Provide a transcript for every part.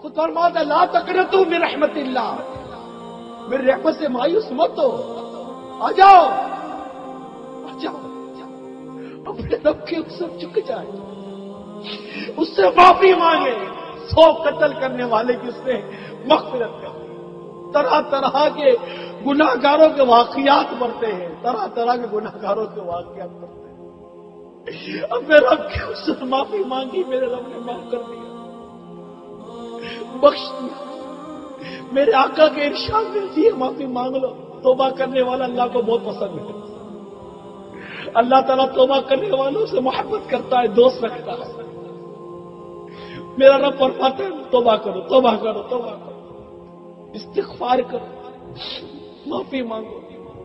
خود فرماتا ہے لا تقنطوا من رحمت اللہ، میری رحمت سے مایوس مت ہو، آ جاؤ آ جاؤ، اپنے رب کے اوپر جھک جائے، اس سے معافی مانگے، 100 قتل کرنے والے کی اس نے مغفرت کر دی، طرح طرح کے گناہ گاروں کے واقعات بڑھتے ہیں، طرح طرح کے گناہ گاروں کے واقعات بڑھتے ہیں۔ اب میں رب کے اس سے معافی مانگی، میرے رب نے معاف کر دیا، بخش دیا۔ میرے آقا کے ارشاد ملتی ہے معافی مانگ لو، توبہ کرنے والا اللہ کو بہت پسند ہے، اللہ تعالیٰ توبہ کرنے والوں سے محبت کرتا ہے، دوست رکھتا ہے۔ میرا رب فرماتا ہے توبہ کرو توبہ کرو توبہ کرو، استغفار کرو، معافی مانگو،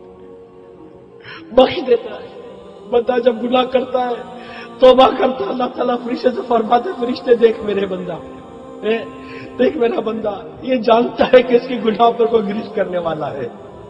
بخش دیتا ہے۔ بندہ جب گناہ کرتا ہے، توبہ کرتا ہے، اللہ تعالیٰ فرشتے سے فرماتے ہیں فرشتے دیکھ میرے بندہ، دیکھ میرا بندہ یہ جانتا ہے کہ اس کی گناہ پر کوئی گرفت کرنے والا ہے،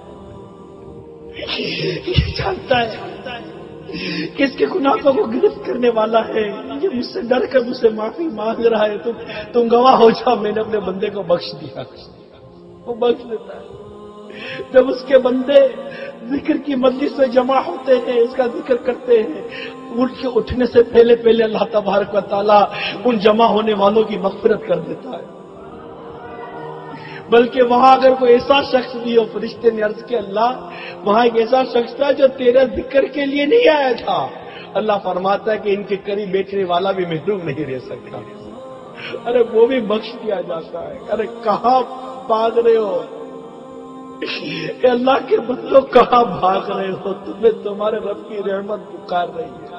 یہ جانتا ہے کہ اس کے گناہ پر کوئی گرفت کرنے والا ہے، یہ مجھ سے ڈر کر مجھ سے معافی مانگ رہا ہے، تم گواہ ہو جاؤ میں نے اپنے بندے کو بخش دیا۔ وہ بخش دیتا ہے۔ جب اس کے بندے ذکر کی مجلس میں جمع ہوتے ہیں، اس کا ذکر کرتے ہیں، اٹھ کے اٹھنے سے پہلے پہلے اللہ تبارک و تعالیٰ ان جمع ہونے والوں کی مغفرت کر دیتا ہے۔ بلکہ وہاں اگر کوئی ایسا شخص بھی ہو، فرشتے نے عرض کیا اللہ وہاں ایک ایسا شخص تھا جو تیرے ذکر کے لیے نہیں آیا تھا، اللہ فرماتا ہے کہ ان کے قریب بیٹھنے والا بھی محروم نہیں رہ سکتا، ارے وہ بھی بخش دیا جاتا ہے۔ ارے کہاں بھاگ رہے ہو اے اللہ کے بندوں، کہاں بھاگ رہے ہو؟ تمہیں تمہارے رب کی رحمت پکار رہی ہے۔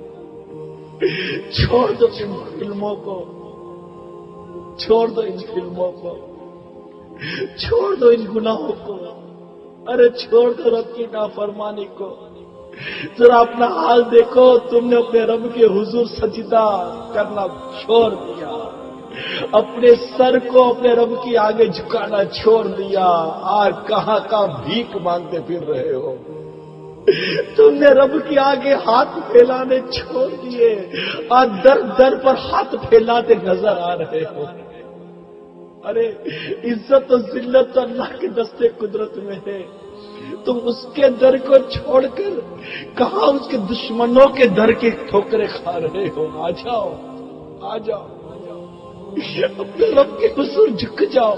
چھوڑ دو ان فلموں کو، چھوڑ دو ان فلموں کو، چھوڑ دو ان گناہوں کو، ارے چھوڑ دو رب کی نافرمانی کو۔ ذرا اپنا حال دیکھو، تم نے اپنے رب کے حضور سجدہ کرنا چھوڑ دیا، اپنے سر کو اپنے رب کی آگے جھکانا چھوڑ دیا، آج کہاں کہاں بھیک مانگتے پھر رہے ہو، تم نے رب کے آگے ہاتھ پھیلانے چھوڑ دیے، آج در در پر ہاتھ پھیلاتے نظر آ رہے ہو۔ ارے عزت و ذلت تو اللہ کے دستے قدرت میں ہے، تم اس کے در کو چھوڑ کر کہاں اس کے دشمنوں کے در کے ٹھوکریں کھا رہے ہو؟ آ جاؤ آ جاؤ، اپنے رب کے حضور جھک جاؤ،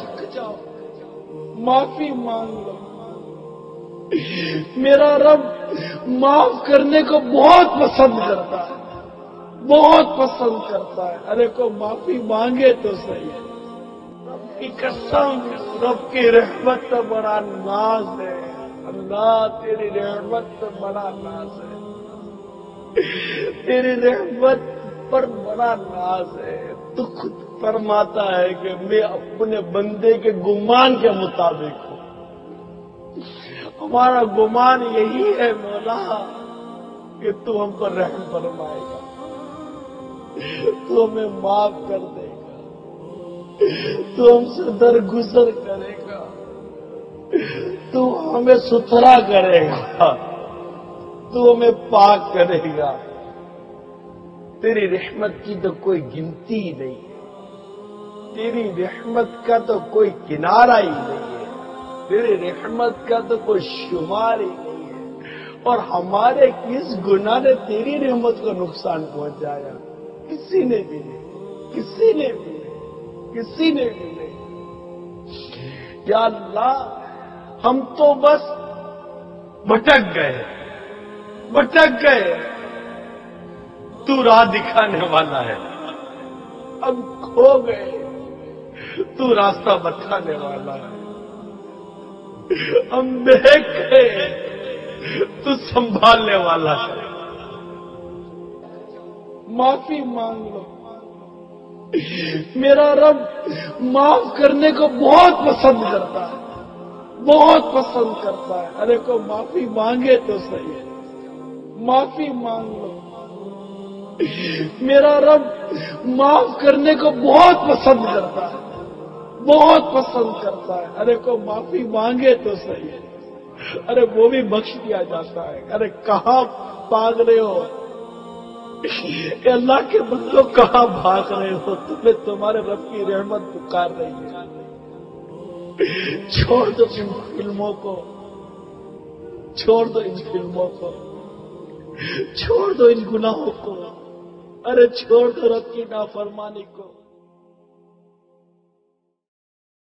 معافی مانگ لو۔ میرا رب معاف کرنے کو بہت پسند کرتا ہے، بہت پسند کرتا ہے۔ ارے کو معافی مانگے تو صحیح، رب کی قسم رب کی رحمت تو بڑا ناز ہے، اللہ تیری رحمت تو بڑا ناز ہے، تیری رحمت پر بڑا ناز ہے۔ تو خود فرماتا ہے کہ میں اپنے بندے کے گمان کے مطابق ہوں، ہمارا گمان یہی ہے مولا کہ تو ہم پر رحم فرمائے گا، تو ہمیں معاف کر دے گا، تو ہم سے درگزر کرے گا، تو ہمیں ستھرا کرے گا، تو ہمیں پاک کرے گا۔ تیری رحمت کی تو کوئی گنتی ہی نہیں ہے، تیری رحمت کا تو کوئی کنارہ ہی نہیں ہے، تیری رحمت کا تو کوئی شمار ہی نہیں ہے، اور ہمارے کس گناہ نے تیری رحمت کو نقصان پہنچایا؟ کسی نے بھی نہیں، کسی نے بھی نہیں، کسی نے بھی نہیں۔ یا اللہ ہم تو بس بھٹک گئے، تو راہ دکھانے والا ہے، ہم کھو گئے، تو راستہ بتانے والا ہے، ہم دیکھ گئے، تو سنبھالنے والا ہے۔ معافی مانگ لو، میرا رب معاف کرنے کو بہت پسند کرتا ہے، بہت پسند کرتا ہے۔ ارے کو معافی مانگے تو صحیح، معافی مانگ لو، میرا رب معاف کرنے کو بہت پسند کرتا ہے، بہت پسند کرتا ہے۔ ارے کو معافی مانگے تو صحیح، ارے وہ بھی بخش دیا جاتا ہے۔ ارے کہاں بھاگ رہے ہو؟ کہ اللہ کے بندوں کہاں بھاگ رہے ہو؟ تمہیں تمہارے رب کی رحمت پکار رہی ہے. چھوڑ دو ان فلموں کو، چھوڑ دو ان فلموں کو، چھوڑ دو ان گناہوں کو، ارے چھوڑ دو رب کی نافرمانی کو.